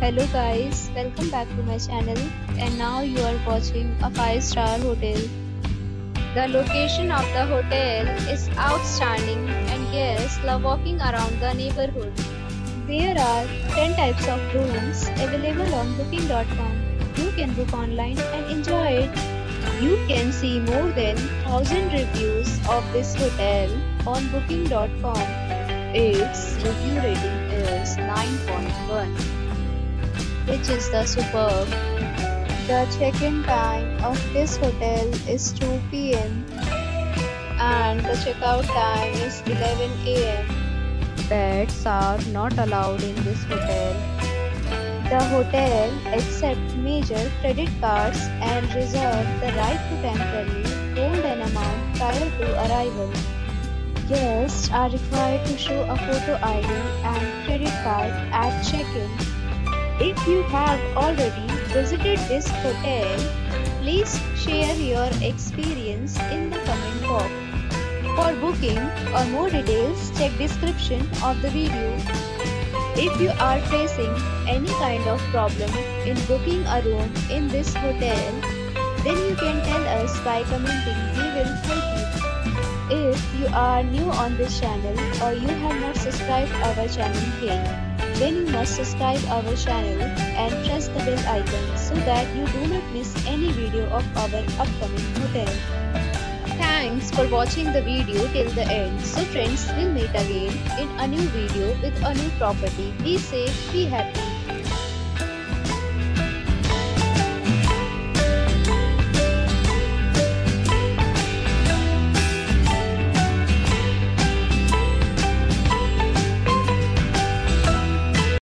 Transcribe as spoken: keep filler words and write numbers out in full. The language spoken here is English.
Hello guys, welcome back to my channel, and now you are watching a five star hotel. The location of the hotel is outstanding and guests love walking around the neighborhood. There are ten types of rooms available on booking dot com. You can book online and enjoy it. You can see more than one thousand reviews of this hotel on booking dot com. Its review rating is nine point one, which is the superb. The check-in time of this hotel is two p m and the checkout time is eleven a m Pets are not allowed in this hotel. The hotel accepts major credit cards and reserves the right to temporarily hold an amount prior to arrival. Guests are required to show a photo I D and credit card at check-in. If you have already visited this hotel, please share your experience in the comment box. For booking or more details, check description of the video. If you are facing any kind of problem in booking a room in this hotel, then you can tell us by commenting. We will help you. If you are new on this channel or you have not subscribed our channel yet, then you must subscribe our channel and press the bell icon so that you do not miss any video of our upcoming hotel. Thanks for watching the video till the end. So friends, we'll meet again in a new video with a new property. Be safe, be happy.